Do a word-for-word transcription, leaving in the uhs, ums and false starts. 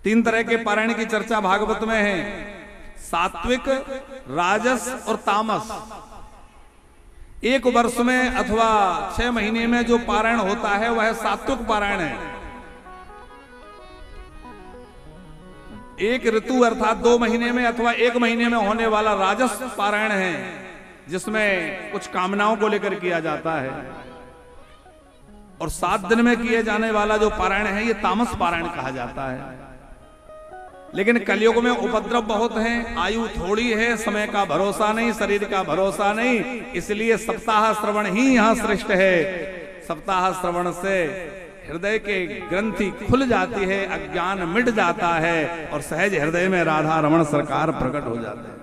तीन तरह के पारायण की चर्चा भागवत में है, सात्विक, राजस और तामस। एक वर्ष में अथवा छह महीने में जो पारायण होता है वह सात्विक पारायण है। एक ऋतु अर्थात दो महीने में अथवा एक महीने में होने वाला राजस पारायण है, जिसमें कुछ कामनाओं को लेकर किया जाता है। और सात दिन में किए जाने वाला जो पारायण है ये तामस पारायण कहा जाता है। लेकिन कलयुग में उपद्रव बहुत है, आयु थोड़ी है, समय का भरोसा नहीं, शरीर का भरोसा नहीं, इसलिए सप्ताह श्रवण ही यहां श्रेष्ठ है। सप्ताह श्रवण से हृदय के ग्रंथि खुल जाती है, अज्ञान मिट जाता है और सहज हृदय में राधा रमण सरकार प्रकट हो जाते हैं।